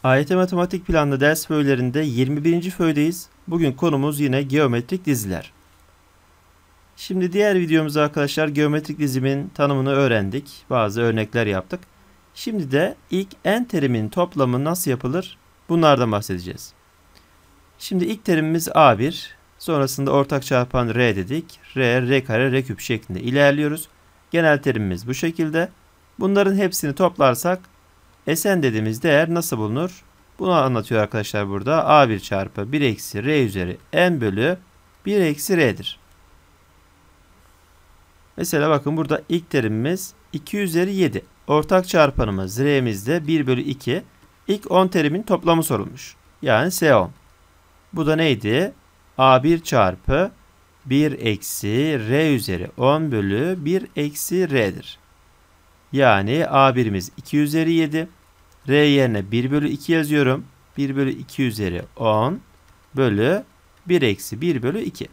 AYT Matematik Planlı ders föylerinde 21. föydeyiz. Bugün konumuz yine geometrik diziler. Şimdi diğer videomuzda arkadaşlar geometrik dizimin tanımını öğrendik. Bazı örnekler yaptık. Şimdi de ilk n terimin toplamı nasıl yapılır? Bunlardan bahsedeceğiz. Şimdi ilk terimimiz A1. Sonrasında ortak çarpan R dedik. R kare, R küp şeklinde ilerliyoruz. Genel terimimiz bu şekilde. Bunların hepsini toplarsak Sn dediğimiz değer nasıl bulunur? Bunu anlatıyor arkadaşlar burada. A1 çarpı 1 eksi R üzeri n bölü 1 eksi R'dir. Mesela bakın burada ilk terimimiz 2 üzeri 7. Ortak çarpanımız R'mizde 1 bölü 2. İlk 10 terimin toplamı sorulmuş. Yani S10. Bu da neydi? A1 çarpı 1 eksi R üzeri 10 bölü 1 eksi R'dir. Yani A1'imiz 2 üzeri 7. R yerine 1 bölü 2 yazıyorum. 1 bölü 2 üzeri 10 bölü 1 eksi 1 bölü 2.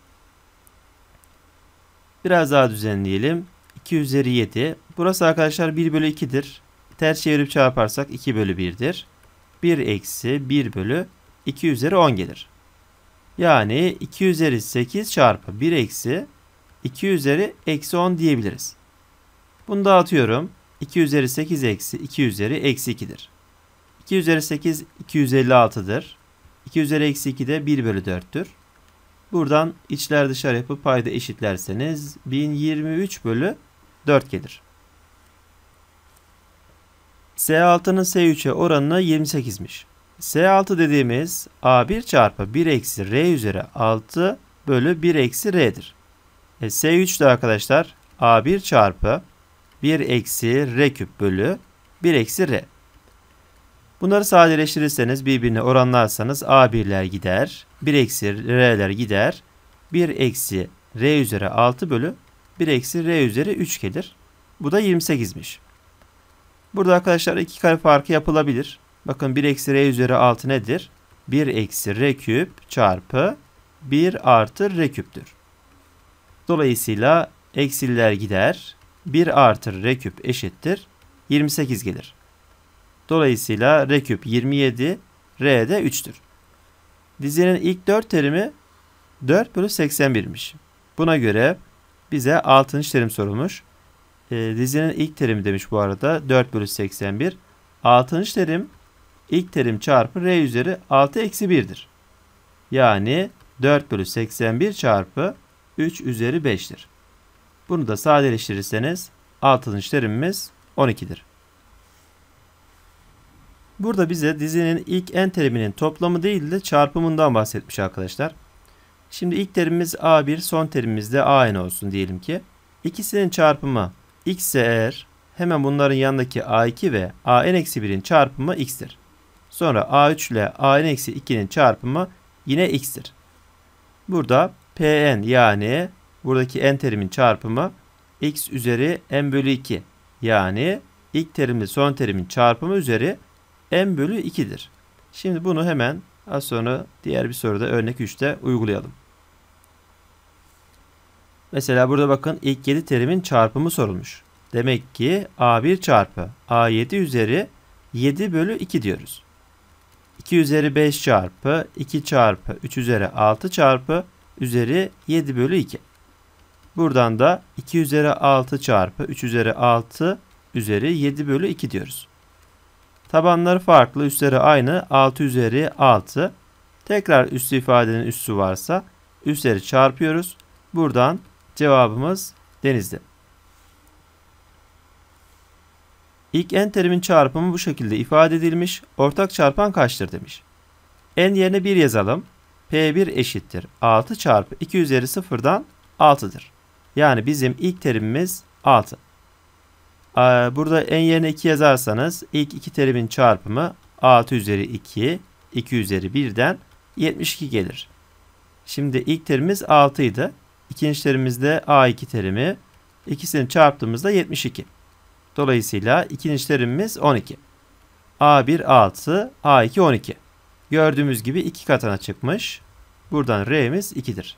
Biraz daha düzenleyelim. 2 üzeri 7. Burası arkadaşlar 1 bölü 2'dir. Ters çevirip çarparsak 2 bölü 1'dir. 1 eksi 1 bölü 2 üzeri 10 gelir. Yani 2 üzeri 8 çarpı 1 eksi 2 üzeri eksi 10 diyebiliriz. Bunu dağıtıyorum. 2 üzeri 8 eksi 2 üzeri eksi 2'dir. 2 üzeri 8 256'dır. 2 üzeri eksi 2 de 1 bölü 4'tür. Buradan içler dışarı yapıp payda eşitlerseniz 1023 bölü 4 gelir. S6'nın S3'e oranına 28'miş. S6 dediğimiz A1 çarpı 1 eksi R üzeri 6 bölü 1 eksi R'dir. S3 de arkadaşlar A1 çarpı 1 eksi R küp bölü 1 eksi R. Bunları sadeleştirirseniz birbirine oranlarsanız A1'ler gider. 1 eksi R'ler gider. 1 eksi R üzeri 6 bölü 1 eksi R üzeri 3 gelir. Bu da 28'miş. Burada arkadaşlar iki kare farkı yapılabilir. Bakın 1 eksi R üzeri 6 nedir? 1 eksi R küp çarpı 1 artı R küptür. Dolayısıyla eksiler gider. 1 artı R küp eşittir 28 gelir. Dolayısıyla R küp 27, R de 3'tür. Dizinin ilk 4 terimi 4 bölü 81'miş. Buna göre bize 6. terim sorulmuş. Dizinin ilk terimi demiş bu arada 4 bölü 81. 6. terim ilk terim çarpı R üzeri 6 eksi 1'dir. Yani 4 bölü 81 çarpı 3 üzeri 5'tir. Bunu da sadeleştirirseniz 6. terimimiz 12'dir. Burada bize dizinin ilk n teriminin toplamı değil de çarpımından bahsetmiş arkadaşlar. Şimdi ilk terimimiz A1, son terimimiz de AN olsun diyelim ki. İkisinin çarpımı x ise eğer hemen bunların yanındaki A2 ve AN-1'in çarpımı x'tir. Sonra A3 ile AN-2'nin çarpımı yine x'tir. Burada Pn yani buradaki n terimin çarpımı x üzeri n bölü 2 yani ilk terimle son terimin çarpımı üzeri n bölü 2'dir. Şimdi bunu hemen az sonra diğer bir soruda örnek 3'te uygulayalım. Mesela burada bakın ilk 7 terimin çarpımı sorulmuş. Demek ki A1 çarpı A7 üzeri 7 bölü 2 diyoruz. 2 üzeri 5 çarpı 2 çarpı 3 üzeri 6 çarpı üzeri 7 bölü 2. Buradan da 2 üzeri 6 çarpı 3 üzeri 6 üzeri 7 bölü 2 diyoruz. Tabanları farklı, üstleri aynı. 6 üzeri 6. Tekrar üstü ifadenin üssü varsa üstleri çarpıyoruz. Buradan cevabımız Denizli. İlk n terimin çarpımı bu şekilde ifade edilmiş. Ortak çarpan kaçtır demiş. N yerine 1 yazalım. P1 eşittir 6 çarpı 2 üzeri 0'dan 6'dır. Yani bizim ilk terimimiz 6. Burada n yerine 2 yazarsanız ilk iki terimin çarpımı 6 üzeri 2, 2 üzeri 1'den 72 gelir. Şimdi ilk terimimiz 6 idi. İkinci terimimiz de A2 terimi. İkisini çarptığımızda 72. Dolayısıyla ikinci terimimiz 12. A1 6, A2 12. Gördüğümüz gibi 2 katına çıkmış. Buradan R'miz 2'dir.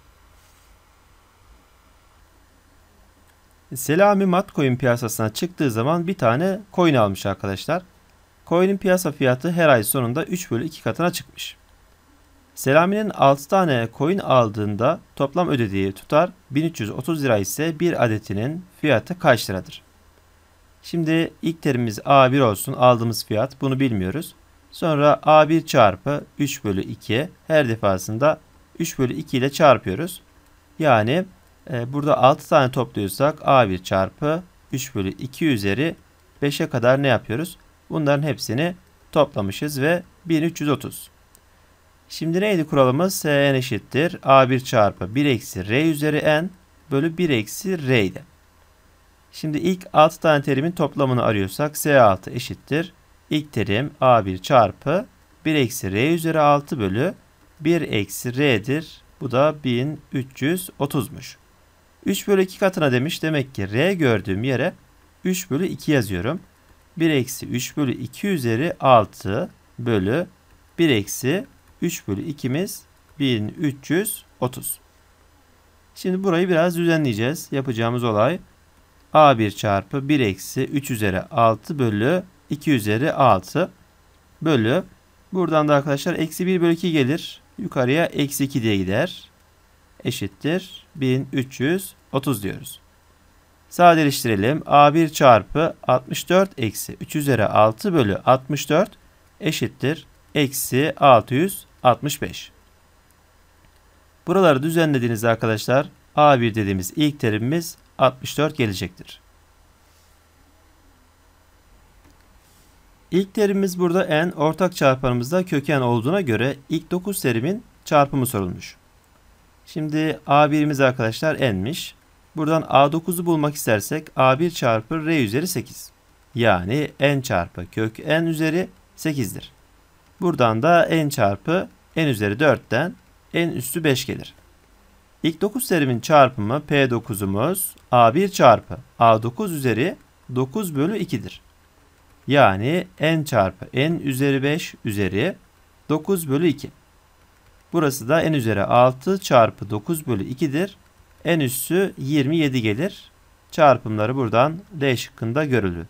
Selami mat coin piyasasına çıktığı zaman bir tane coin almış arkadaşlar. Coin'in piyasa fiyatı her ay sonunda 3 bölü 2 katına çıkmış. Selami'nin 6 tane coin aldığında toplam ödediği tutar 1330 lira ise bir adetinin fiyatı kaç liradır? Şimdi ilk terimimiz A1 olsun, aldığımız fiyat, bunu bilmiyoruz. Sonra A1 çarpı 3 bölü 2, her defasında 3 bölü 2 ile çarpıyoruz. Yani burada 6 tane topluyorsak A1 çarpı 3 bölü 2 üzeri 5'e kadar ne yapıyoruz? Bunların hepsini toplamışız ve 1330. Şimdi neydi kuralımız? Sn eşittir A1 çarpı 1 eksi R üzeri N bölü 1 eksi R'ydi. Şimdi ilk 6 tane terimin toplamını arıyorsak S6 eşittir. İlk terim A1 çarpı 1 eksi R üzeri 6 bölü 1 eksi R'dir. Bu da 1330'muş. 3 bölü 2 katına demiş. Demek ki R gördüğüm yere 3 bölü 2 yazıyorum. 1 eksi 3 bölü 2 üzeri 6 bölü 1 eksi 3 bölü 2'miz 1330. Şimdi burayı biraz düzenleyeceğiz. Yapacağımız olay A1 çarpı 1 eksi 3 üzeri 6 bölü 2 üzeri 6 bölü. Buradan da arkadaşlar eksi 1 bölü 2 gelir. Yukarıya eksi 2 diye gider. Eşittir 1330 diyoruz. Sadeleştirelim. A1 çarpı 64 eksi 3 üzeri 6 bölü 64 eşittir eksi 665. Buraları düzenlediğinizde arkadaşlar A1 dediğimiz ilk terimimiz 64 gelecektir. İlk terimimiz burada n, ortak çarpanımızda köken olduğuna göre ilk 9 terimin çarpımı sorulmuş. Şimdi A1'imiz arkadaşlar n'miş. Buradan A9'u bulmak istersek A1 çarpı R üzeri 8. Yani n çarpı kök n üzeri 8'dir. Buradan da n çarpı n üzeri 4'ten n üstü 5 gelir. İlk 9 terimin çarpımı P9'umuz A1 çarpı A9 üzeri 9 bölü 2'dir. Yani n çarpı n üzeri 5 üzeri 9 bölü 2. Burası da n üzeri 6 çarpı 9 bölü 2'dir. N üssü 27 gelir. Çarpımları buradan D şıkkında görülür.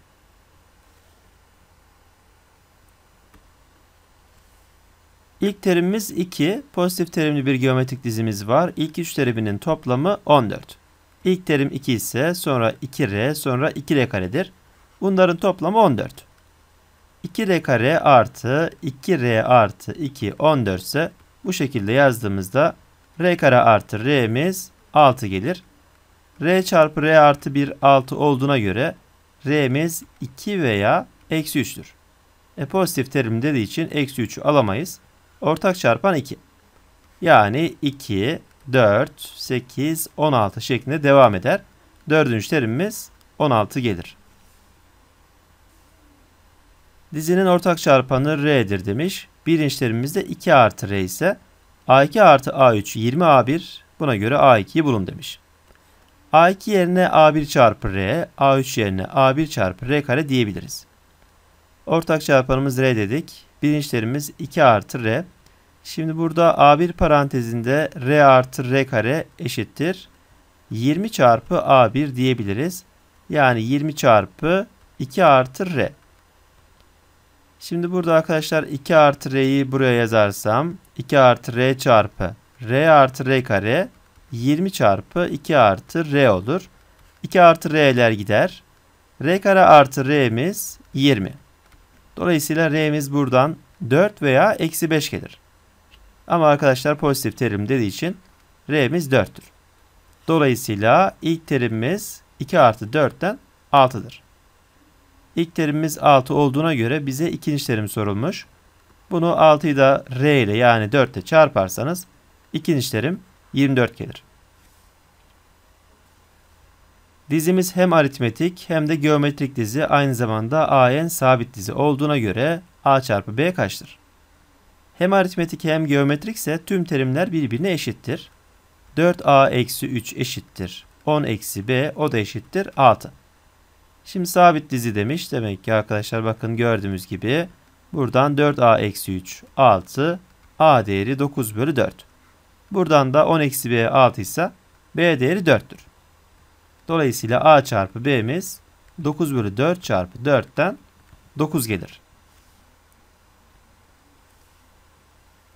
İlk terimimiz 2. Pozitif terimli bir geometrik dizimiz var. İlk 3 teriminin toplamı 14. İlk terim 2 ise sonra 2R sonra 2R karedir. Bunların toplamı 14. 2R kare artı 2R artı 2 14 ise bu şekilde yazdığımızda R kare artı R'miz 6 gelir. R çarpı R artı 1 6 olduğuna göre R'miz 2 veya eksi 3'tür. Pozitif terim dediği için eksi 3'ü alamayız. Ortak çarpan 2. Yani 2, 4, 8, 16 şeklinde devam eder. Dördüncü terimimiz 16 gelir. Dizinin ortak çarpanı R'dir demiş. Birinci terimimizde 2 artı R ise A2 artı A3 20 A1. Buna göre A2'yi bulun demiş. A2 yerine A1 çarpı R, A3 yerine A1 çarpı R kare diyebiliriz. Ortak çarpanımız R dedik. Birinci terimimiz 2 artı R. Şimdi burada A1 parantezinde R artı R kare eşittir 20 çarpı A1 diyebiliriz. Yani 20 çarpı 2 artı R. Şimdi burada arkadaşlar 2 artı R'yi buraya yazarsam 2 artı R çarpı R artı R kare 20 çarpı 2 artı R olur. 2 artı R'ler gider. R kare artı R'miz 20. Dolayısıyla R'miz buradan 4 veya eksi 5 gelir. Ama arkadaşlar pozitif terim dediği için R'miz 4'tür. Dolayısıyla ilk terimimiz 2 artı 4'ten 6'dır. İlk terimimiz 6 olduğuna göre bize ikinci terim sorulmuş. Bunu 6'yı da R ile yani 4 ile çarparsanız ikinci terim 24 gelir. Dizimiz hem aritmetik hem de geometrik dizi, aynı zamanda AN sabit dizi olduğuna göre A çarpı B kaçtır? Hem aritmetik hem geometrik ise tüm terimler birbirine eşittir. 4A eksi 3 eşittir 10 eksi B, o da eşittir 6. Şimdi sabit dizi demiş. Demek ki arkadaşlar bakın gördüğümüz gibi buradan 4A eksi 3 6, A değeri 9 bölü 4. Buradan da 10 eksi B 6 ise B değeri 4'tür. Dolayısıyla A çarpı B'miz 9 bölü 4 çarpı 4'ten 9 gelir.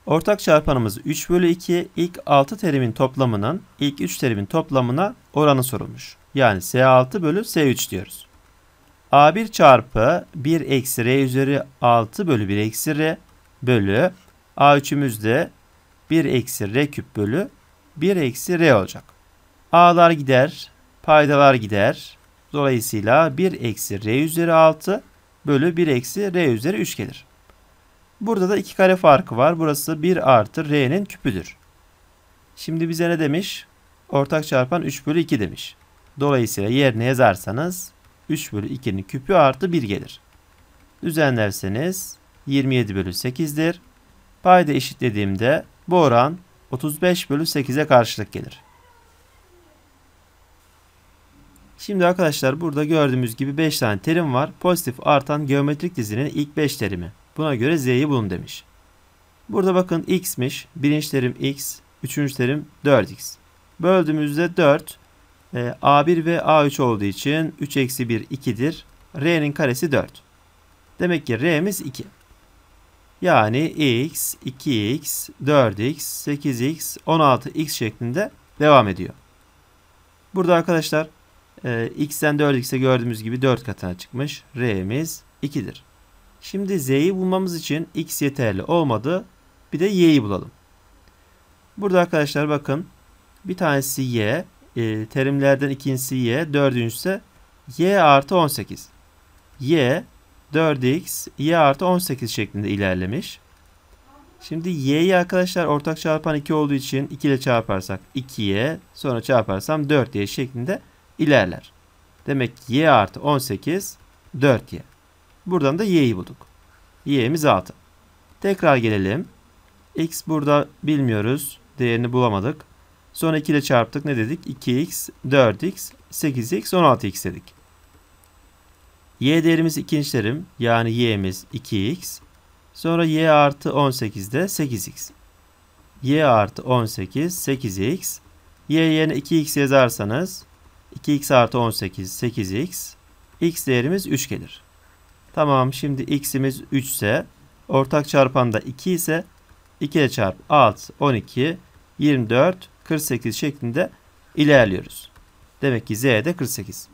Ortak çarpanımız 3 bölü 2. İlk 6 terimin toplamının ilk 3 terimin toplamına oranı sorulmuş. Yani S6 bölü S3 diyoruz. A1 çarpı 1 eksi R üzeri 6 bölü 1 eksi R bölü A3'ümüz de 1 eksi R küp bölü 1 eksi R olacak. A'lar gider, paydalar gider. Dolayısıyla 1 eksi R üzeri 6 bölü 1 eksi R üzeri 3 gelir. Burada da 2 kare farkı var. Burası 1 artı R'nin küpüdür. Şimdi bize ne demiş? Ortak çarpan 3 bölü 2 demiş. Dolayısıyla yerine yazarsanız 3 bölü 2'nin küpü artı 1 gelir. Düzenlerseniz 27 bölü 8'dir. Payda eşitlediğimde bu oran 35 bölü 8'e karşılık gelir. Şimdi arkadaşlar burada gördüğümüz gibi 5 tane terim var. Pozitif artan geometrik dizinin ilk 5 terimi. Buna göre z'yi bulun demiş. Burada bakın x'miş. Birinci terim x, üçüncü terim 4x. Böldüğümüzde 4. A1 ve A3 olduğu için 3 eksi 1 2'dir. R'nin karesi 4. Demek ki R'miz 2. Yani x, 2x, 4x, 8x, 16x şeklinde devam ediyor. Burada arkadaşlar x'ten 4x'e gördüğümüz gibi 4 katına çıkmış. R'miz 2'dir. Şimdi z'yi bulmamız için x yeterli olmadı. Bir de y'yi bulalım. Burada arkadaşlar bakın bir tanesi y, terimlerden ikincisi y, dördüncüsü y artı 18. Y 4x, y artı 18 şeklinde ilerlemiş. Şimdi y'yi arkadaşlar ortak çarpan 2 olduğu için 2 ile çarparsak 2y, sonra çarparsam 4y şeklinde ilerler. Demek ki y artı 18 4y. Buradan da y'yi bulduk. Y'miz 6. Tekrar gelelim. X burada bilmiyoruz. Değerini bulamadık. Sonra 2 ile çarptık. Ne dedik? 2x, 4x, 8x, 16x dedik. Y değerimiz ikinci terim. Yani y'miz 2x. Sonra y artı 18 de 8x. Y artı 18, 8x. Y yerine 2x yazarsanız 2x artı 18, 8x. X değerimiz 3 gelir. Tamam, şimdi x'imiz 3 ise ortak çarpanda 2 ise 2 ile çarp 6, 12, 24, 48 şeklinde ilerliyoruz. Demek ki z de 48.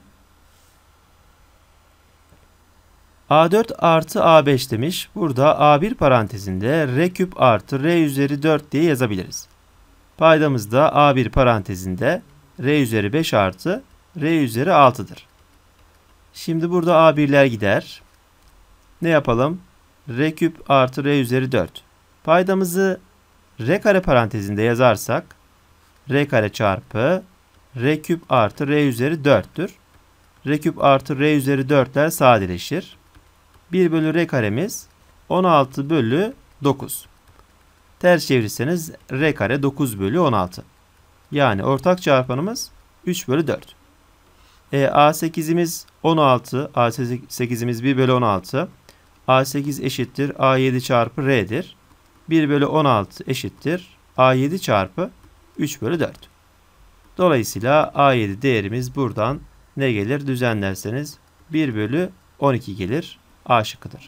A4 artı A5 demiş. Burada A1 parantezinde R küp artı R üzeri 4 diye yazabiliriz. Paydamız da A1 parantezinde R üzeri 5 artı R üzeri 6'dır. Şimdi burada A1'ler gider. Ne yapalım? R küp artı R üzeri 4. Paydamızı R kare parantezinde yazarsak R kare çarpı R küp artı R üzeri 4'tür. R küp artı R üzeri 4'ler sadeleşir. 1 bölü R karemiz 16 bölü 9. Ters çevirirseniz R kare 9 bölü 16. Yani ortak çarpanımız 3 bölü 4. A8'imiz 16. A8'imiz 1 bölü 16. A8 eşittir A7 çarpı R'dir. 1 bölü 16 eşittir A7 çarpı 3 bölü 4. Dolayısıyla A7 değerimiz buradan ne gelir? Düzenlerseniz 1 bölü 12 gelir. A şıkkıdır.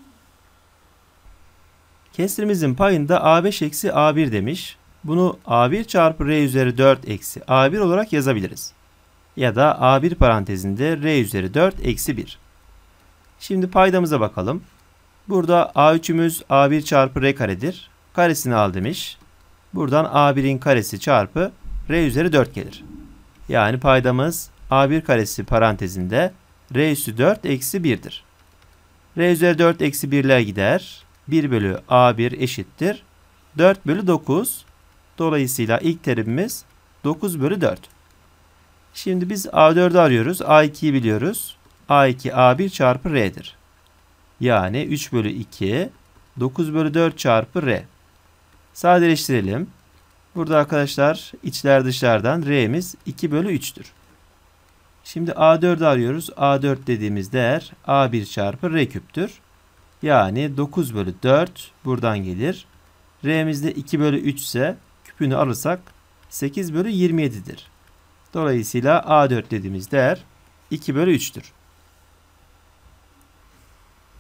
Kesrimizin payında A5 eksi A1 demiş. Bunu A1 çarpı R üzeri 4 eksi A1 olarak yazabiliriz. Ya da A1 parantezinde R üzeri 4 eksi 1. Şimdi paydamıza bakalım. Burada A3'ümüz A1 çarpı R karedir. Karesini al demiş. Buradan A1'in karesi çarpı R üzeri 4 gelir. Yani paydamız A1 karesi parantezinde R üssü 4 eksi 1'dir. R üzeri 4 eksi 1'ler gider. 1 bölü A1 eşittir 4 bölü 9. Dolayısıyla ilk terimimiz 9 bölü 4. Şimdi biz A4'ü arıyoruz. A2'yi biliyoruz. A2 A1 çarpı R'dir. Yani 3 bölü 2 9 bölü 4 çarpı R. Sadeleştirelim. Burada arkadaşlar içler dışlardan R'miz 2 bölü 3'tür. Şimdi A4'ü arıyoruz. A4 dediğimiz değer A1 çarpı R küptür. Yani 9 bölü 4 buradan gelir. R'miz de 2 bölü 3 ise küpünü alırsak 8 bölü 27'dir. Dolayısıyla A4 dediğimiz değer 2 bölü 3'tür.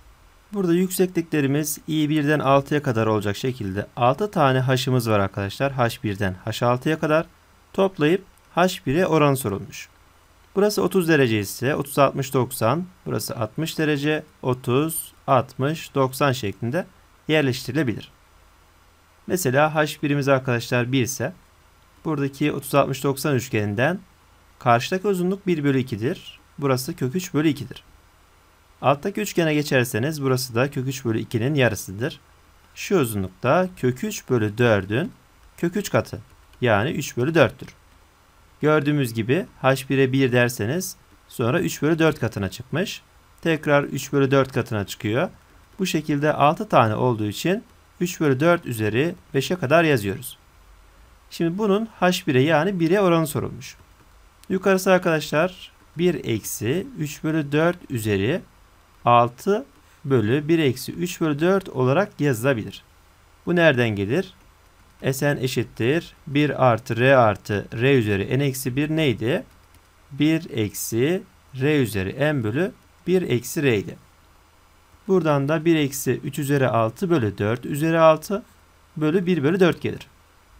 Burada yüksekliklerimiz i1'den 6'ya kadar olacak şekilde 6 tane h'ımız var arkadaşlar. h1'den h6'ya kadar toplayıp h1'e oran sorulmuş. Burası 30 derece ise 30, 60, 90. Burası 60 derece, 30, 60, 90 şeklinde yerleştirilebilir. Mesela h1'imiz arkadaşlar 1 ise buradaki 30, 60, 90 üçgeninden karşıdaki uzunluk 1 bölü 2'dir. Burası kök 3 bölü 2'dir. Alttaki üçgene geçerseniz burası da kök 3 bölü 2'nin yarısıdır. Şu uzunlukta kök 3 bölü 4'ün kök 3 katı. Yani 3 bölü 4'tür. Gördüğümüz gibi h1'e 1 derseniz sonra 3 bölü 4 katına çıkmış. Tekrar 3 bölü 4 katına çıkıyor. Bu şekilde 6 tane olduğu için 3 bölü 4 üzeri 5'e kadar yazıyoruz. Şimdi bunun h1'e yani 1'e oranı sorulmuş. Yukarısı arkadaşlar 1 eksi 3 bölü 4 üzeri 6 bölü 1 eksi 3 bölü 4 olarak yazılabilir. Bu nereden gelir? Sn eşittir 1 artı r üzeri n eksi 1 neydi? 1 eksi r üzeri n bölü 1 eksi r idi. Buradan da 1 eksi 3 üzeri 6 bölü 4 üzeri 6 bölü 1 bölü 4 gelir.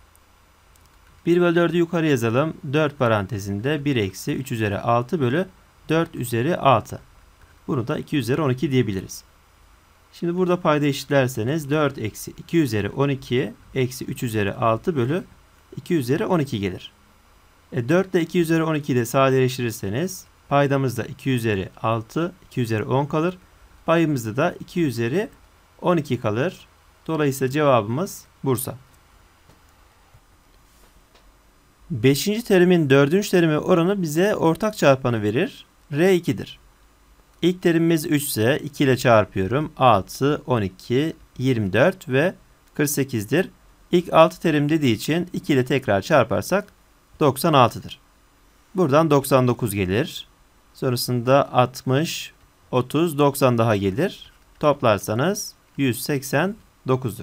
1 bölü 4'ü yukarı yazalım. 4 parantezinde 1 eksi 3 üzeri 6 bölü 4 üzeri 6. Bunu da 2 üzeri 12 diyebiliriz. Şimdi burada payda eşitlerseniz 4 eksi 2 üzeri 12 eksi 3 üzeri 6 bölü 2 üzeri 12 gelir. 4 ile 2 üzeri 12'yi de sadeleştirirseniz paydamızda 2 üzeri 6, 2 üzeri 10 kalır. Payımızda da 2 üzeri 12 kalır. Dolayısıyla cevabımız Bursa. 5. terimin 4. terimi oranı bize ortak çarpanı verir. R2'dir. İlk terimimiz 3 ise 2 ile çarpıyorum. 6, 12, 24 ve 48'dir. İlk 6 terim dediği için 2 ile tekrar çarparsak 96'dır. Buradan 99 gelir. Sonrasında 60, 30, 90 daha gelir. Toplarsanız 189'dur.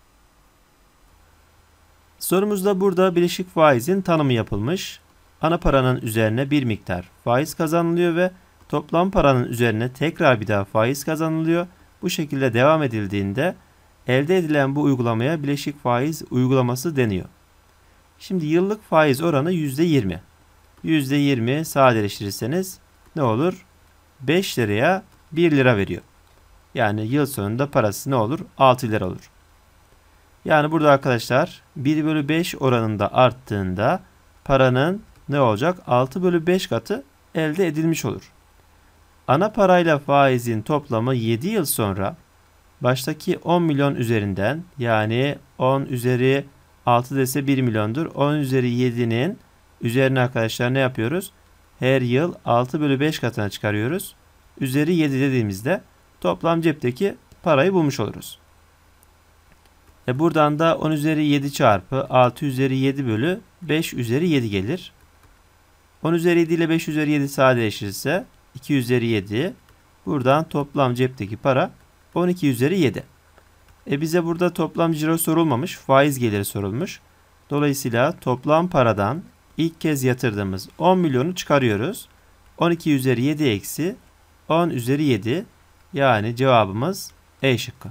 Sorumuzda burada bileşik faizin tanımı yapılmış. Ana paranın üzerine bir miktar faiz kazanılıyor ve toplam paranın üzerine tekrar bir daha faiz kazanılıyor. Bu şekilde devam edildiğinde elde edilen bu uygulamaya bileşik faiz uygulaması deniyor. Şimdi yıllık faiz oranı %20. %20 sadeleştirirseniz ne olur? 5 liraya 1 lira veriyor. Yani yıl sonunda parası ne olur? 6 lira olur. Yani burada arkadaşlar 1 bölü 5 oranında arttığında paranın ne olacak? 6 bölü 5 katı elde edilmiş olur. Ana parayla faizin toplamı 7 yıl sonra baştaki 10 milyon üzerinden yani 10 üzeri 6 dese 1 milyondur. 10 üzeri 7'nin üzerine arkadaşlar ne yapıyoruz? Her yıl 6 bölü 5 katına çıkarıyoruz. Üzeri 7 dediğimizde toplam cepteki parayı bulmuş oluruz. Buradan da 10 üzeri 7 çarpı 6 üzeri 7 bölü 5 üzeri 7 gelir. 10 üzeri 7 ile 5 üzeri 7 sadeleşirse 2 üzeri 7. Buradan toplam cepteki para 12 üzeri 7. Bize burada toplam ciro sorulmamış. Faiz geliri sorulmuş. Dolayısıyla toplam paradan ilk kez yatırdığımız 10 milyonu çıkarıyoruz. 12 üzeri 7 eksi 10 üzeri 7. Yani cevabımız E şıkkı.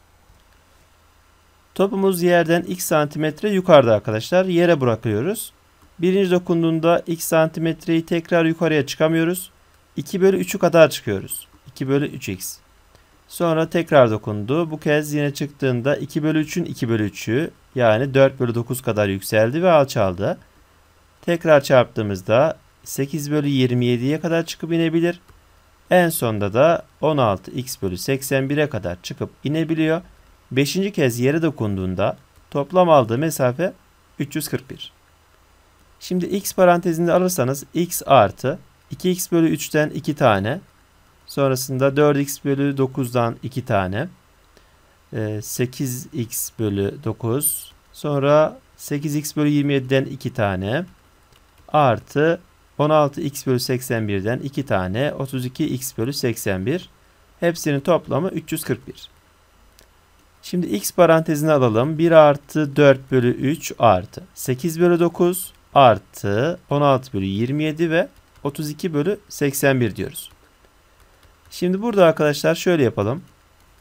Topumuz yerden x santimetre yukarıda arkadaşlar. Yere bırakıyoruz. Birinci dokunduğunda x santimetreyi tekrar yukarıya çıkamıyoruz. 2 bölü 3'ü kadar çıkıyoruz. 2 bölü 3x. Sonra tekrar dokundu. Bu kez yine çıktığında 2 bölü 3'ün 2 bölü 3'ü yani 4 bölü 9 kadar yükseldi ve alçaldı. Tekrar çarptığımızda 8 bölü 27'ye kadar çıkıp inebilir. En sonda da 16x bölü 81'e kadar çıkıp inebiliyor. 5. kez yere dokunduğunda toplam aldığı mesafe 341. Şimdi x parantezinde alırsanız x artı 2x bölü 3'ten 2 tane. Sonrasında 4x bölü 9'dan 2 tane. 8x bölü 9. Sonra 8x bölü 27'den 2 tane. Artı 16x bölü 81'den 2 tane. 32x bölü 81. Hepsinin toplamı 341. Şimdi x parantezine alalım. 1 artı 4 bölü 3 artı 8 bölü 9 artı 16 bölü 27 ve 32 bölü 81 diyoruz. Şimdi burada arkadaşlar şöyle yapalım.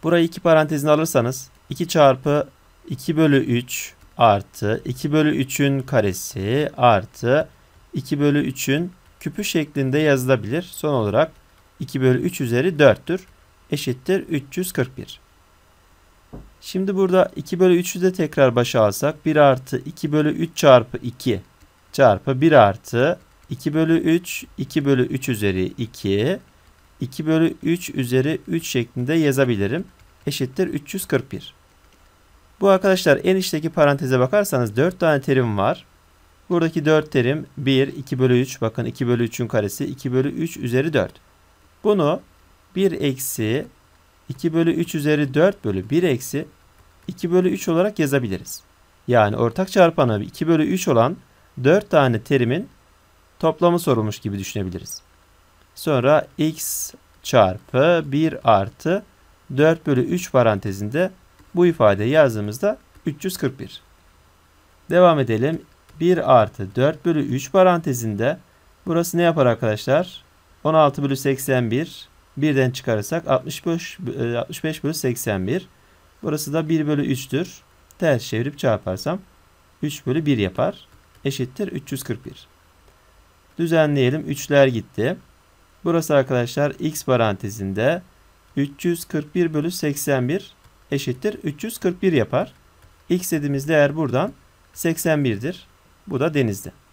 Burayı 2 parantezine alırsanız 2 çarpı 2 bölü 3 artı 2 bölü 3'ün karesi artı 2 bölü 3'ün küpü şeklinde yazılabilir. Son olarak 2 bölü 3 üzeri 4'tür. Eşittir 341. Şimdi burada 2 bölü 3'ü de tekrar başa alsak 1 artı 2 bölü 3 çarpı 2 çarpı 1 artı 2 bölü 3 2 bölü 3 üzeri 2 2 bölü 3 üzeri 3 şeklinde yazabilirim. Eşittir 341. Bu arkadaşlar en içteki paranteze bakarsanız 4 tane terim var. Buradaki 4 terim 1, 2 bölü 3. Bakın 2 bölü 3'ün karesi 2 bölü 3 üzeri 4. Bunu 1 eksi 2 bölü 3 üzeri 4 bölü 1 eksi 2 bölü 3 olarak yazabiliriz. Yani ortak çarpanı 2 bölü 3 olan 4 tane terimin toplamı sorulmuş gibi düşünebiliriz. Sonra x çarpı 1 artı 4 bölü 3 parantezinde bu ifadeyi yazdığımızda 341. Devam edelim. 1 artı 4 bölü 3 parantezinde burası ne yapar arkadaşlar? 16 bölü 81. 1'den çıkarırsak 65 bölü 81. Burası da 1 bölü 3'tür. Ters çevirip çarparsam 3 bölü 1 yapar. Eşittir 341. Düzenleyelim. 3'ler gitti. Burası arkadaşlar x parantezinde 341 bölü 81 eşittir 341 yapar. X dediğimiz değer buradan 81'dir. Bu da denizde.